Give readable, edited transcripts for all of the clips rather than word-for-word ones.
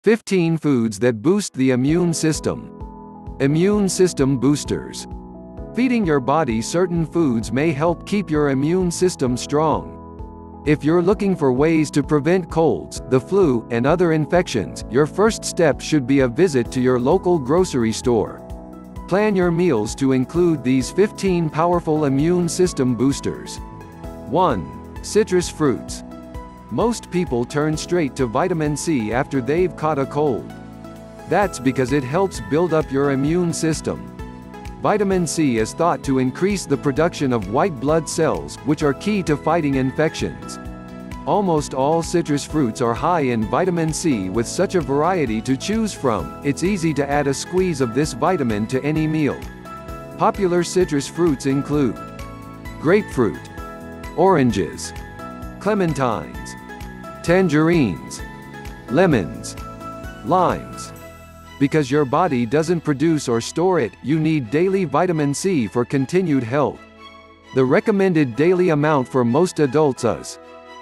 15 foods that boost the immune system. Immune system boosters. Feeding your body certain foods may help keep your immune system strong. If you're looking for ways to prevent colds, the flu, and other infections, your first step should be a visit to your local grocery store. Plan your meals to include these 15 powerful immune system boosters. 1. Citrus fruits. Most people turn straight to vitamin C after they've caught a cold. That's because it helps build up your immune system. Vitamin C is thought to increase the production of white blood cells, which are key to fighting infections. Almost all citrus fruits are high in vitamin C. With such a variety to choose from, it's easy to add a squeeze of this vitamin to any meal. Popular citrus fruits include grapefruit, oranges, clementines, tangerines, lemons, limes. Because your body doesn't produce or store it, you need daily vitamin C for continued health. The recommended daily amount for most adults is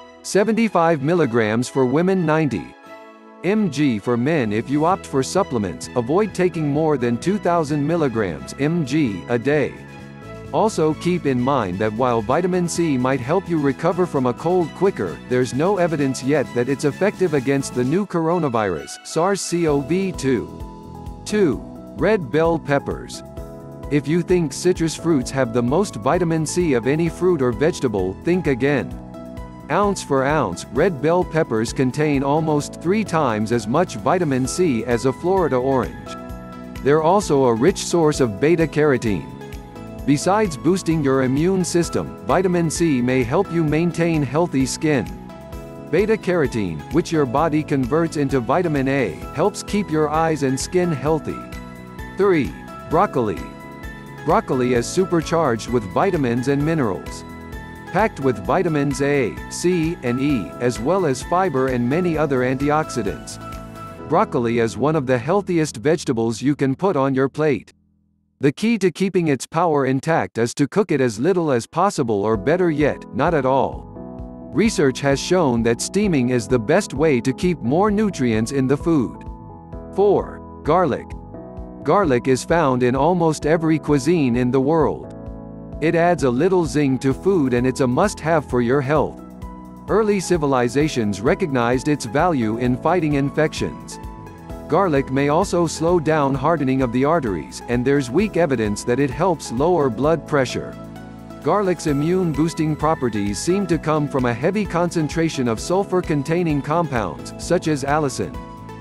75 milligrams for women, 90 mg for men. If you opt for supplements, avoid taking more than 2,000 milligrams mg a day. Also keep in mind that while vitamin C might help you recover from a cold quicker, there's no evidence yet that it's effective against the new coronavirus, SARS-CoV-2. 2. Red bell peppers. If you think citrus fruits have the most vitamin C of any fruit or vegetable, think again. Ounce for ounce, red bell peppers contain almost 3 times as much vitamin C as a Florida orange. They're also a rich source of beta-carotene. Besides boosting your immune system, vitamin C may help you maintain healthy skin. Beta-carotene, which your body converts into vitamin A, helps keep your eyes and skin healthy. 3. Broccoli. Broccoli is supercharged with vitamins and minerals. Packed with vitamins A, C, and E, as well as fiber and many other antioxidants. Broccoli is one of the healthiest vegetables you can put on your plate. The key to keeping its power intact is to cook it as little as possible, or better yet, not at all. Research has shown that steaming is the best way to keep more nutrients in the food. 4. Garlic. Garlic is found in almost every cuisine in the world. It adds a little zing to food and it's a must-have for your health. Early civilizations recognized its value in fighting infections. Garlic may also slow down hardening of the arteries, and there's weak evidence that it helps lower blood pressure. Garlic's immune-boosting properties seem to come from a heavy concentration of sulfur-containing compounds, such as allicin.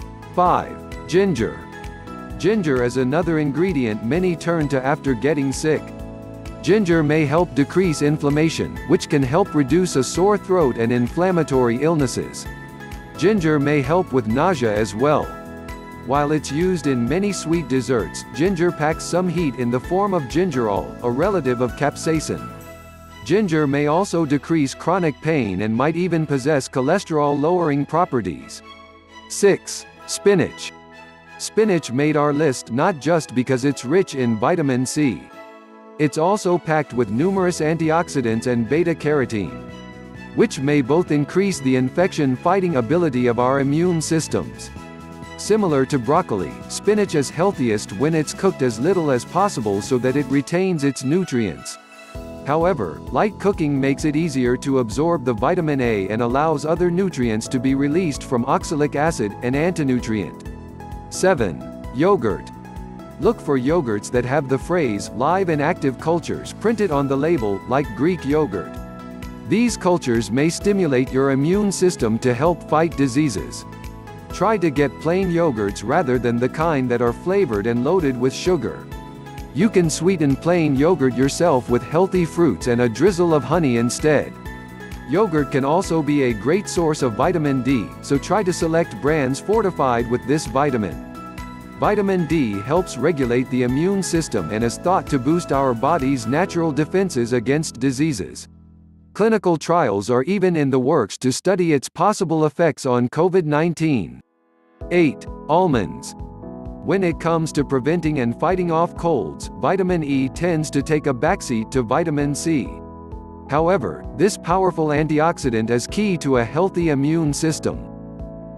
5. Ginger. Ginger is another ingredient many turn to after getting sick. Ginger may help decrease inflammation, which can help reduce a sore throat and inflammatory illnesses. Ginger may help with nausea as well. While it's used in many sweet desserts, ginger packs some heat in the form of gingerol, a relative of capsaicin. Ginger may also decrease chronic pain and might even possess cholesterol-lowering properties. 6. Spinach. Spinach made our list not just because it's rich in vitamin C. It's also packed with numerous antioxidants and beta-carotene, which may both increase the infection-fighting ability of our immune systems. Similar to broccoli, spinach is healthiest when it's cooked as little as possible so that it retains its nutrients. However, light cooking makes it easier to absorb the vitamin A and allows other nutrients to be released from oxalic acid, an antinutrient. 7. Yogurt. Look for yogurts that have the phrase "live and active cultures" printed on the label, like Greek yogurt. These cultures may stimulate your immune system to help fight diseases. Try to get plain yogurts rather than the kind that are flavored and loaded with sugar. You can sweeten plain yogurt yourself with healthy fruits and a drizzle of honey instead. Yogurt can also be a great source of vitamin D, so try to select brands fortified with this vitamin. Vitamin D helps regulate the immune system and is thought to boost our body's natural defenses against diseases. Clinical trials are even in the works to study its possible effects on COVID-19. 8. Almonds. When it comes to preventing and fighting off colds, vitamin E tends to take a backseat to vitamin C. However, this powerful antioxidant is key to a healthy immune system.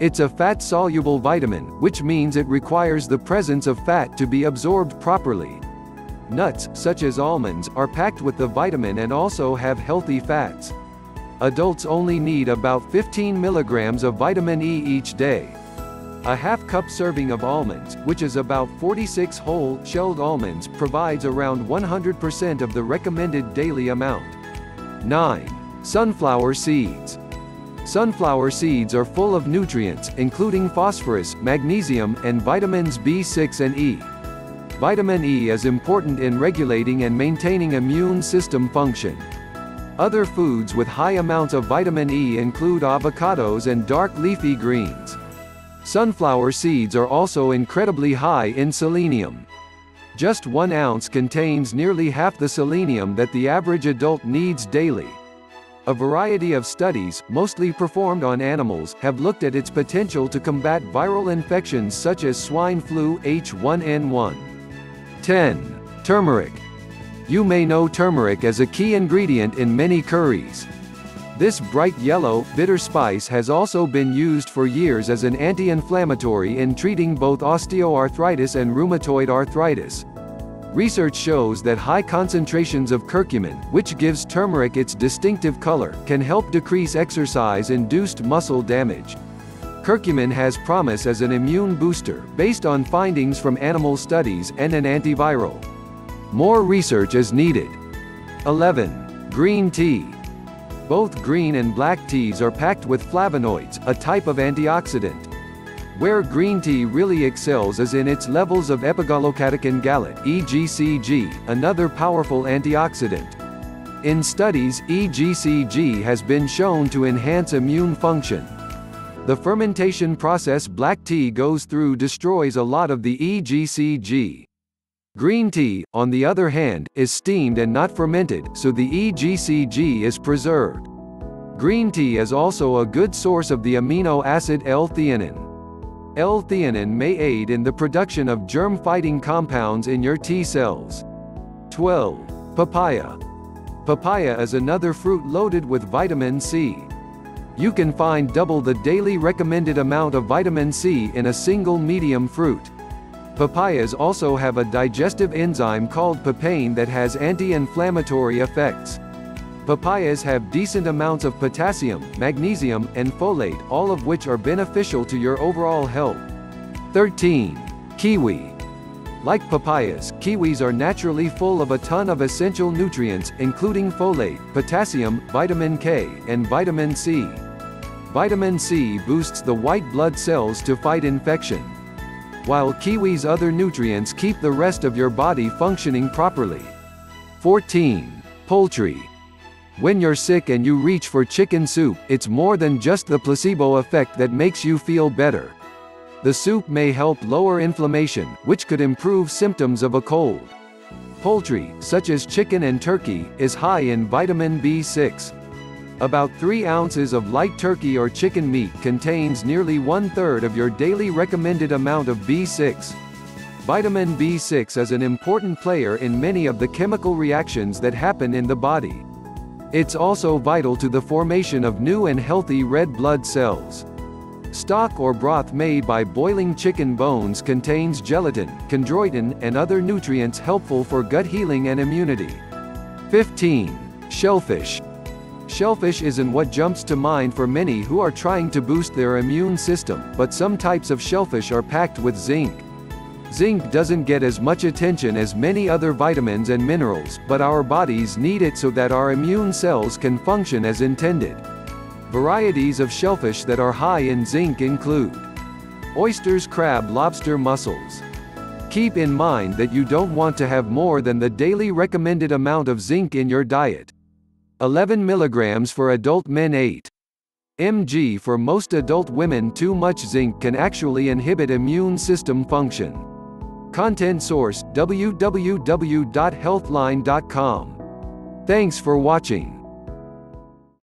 It's a fat-soluble vitamin, which means it requires the presence of fat to be absorbed properly. Nuts, such as almonds, are packed with the vitamin and also have healthy fats. Adults only need about 15 milligrams of vitamin E each day. A half-cup serving of almonds, which is about 46 whole, shelled almonds, provides around 100% of the recommended daily amount. 9. Sunflower seeds. Sunflower seeds are full of nutrients, including phosphorus, magnesium, and vitamins B6 and E. Vitamin E is important in regulating and maintaining immune system function. Other foods with high amounts of vitamin E include avocados and dark leafy greens. Sunflower seeds are also incredibly high in selenium. Just 1 ounce contains nearly half the selenium that the average adult needs daily. A variety of studies, mostly performed on animals, have looked at its potential to combat viral infections such as swine flu H1N1. 10. Turmeric. You may know turmeric as a key ingredient in many curries. This bright yellow, bitter spice has also been used for years as an anti-inflammatory in treating both osteoarthritis and rheumatoid arthritis. Research shows that high concentrations of curcumin, which gives turmeric its distinctive color, can help decrease exercise-induced muscle damage. Curcumin has promise as an immune booster, based on findings from animal studies, and an antiviral. More research is needed. 11. Green tea. Both green and black teas are packed with flavonoids, a type of antioxidant. Where green tea really excels is in its levels of epigallocatechin gallate (EGCG), another powerful antioxidant. In studies, EGCG has been shown to enhance immune function. The fermentation process black tea goes through destroys a lot of the EGCG. Green tea, on the other hand, is steamed and not fermented, so the EGCG is preserved. Green tea is also a good source of the amino acid L-theanine. L-theanine may aid in the production of germ-fighting compounds in your T cells. 12. Papaya. Papaya is another fruit loaded with vitamin C. You can find double the daily recommended amount of vitamin C in a single medium fruit. Papayas also have a digestive enzyme called papain that has anti-inflammatory effects. Papayas have decent amounts of potassium, magnesium, and folate, all of which are beneficial to your overall health. 13. Kiwi. Like papayas, kiwis are naturally full of a ton of essential nutrients, including folate, potassium, vitamin K, and vitamin C. Vitamin C boosts the white blood cells to fight infection, while kiwi's other nutrients keep the rest of your body functioning properly. 14. Poultry. When you're sick and you reach for chicken soup, it's more than just the placebo effect that makes you feel better. The soup may help lower inflammation, which could improve symptoms of a cold. Poultry, such as chicken and turkey, is high in vitamin B6. About 3 ounces of light turkey or chicken meat contains nearly 1/3 of your daily recommended amount of B6. Vitamin B6 is an important player in many of the chemical reactions that happen in the body. It's also vital to the formation of new and healthy red blood cells. Stock or broth made by boiling chicken bones contains gelatin, chondroitin, and other nutrients helpful for gut healing and immunity. 15. Shellfish. Shellfish isn't what jumps to mind for many who are trying to boost their immune system, but some types of shellfish are packed with zinc. Zinc doesn't get as much attention as many other vitamins and minerals, but our bodies need it so that our immune cells can function as intended. Varieties of shellfish that are high in zinc include oysters, crab, lobster, mussels. Keep in mind that you don't want to have more than the daily recommended amount of zinc in your diet. 11 milligrams for adult men, 8 mg for most adult women. Too much zinc can actually inhibit immune system function. Content source: www.healthline.com. Thanks for watching.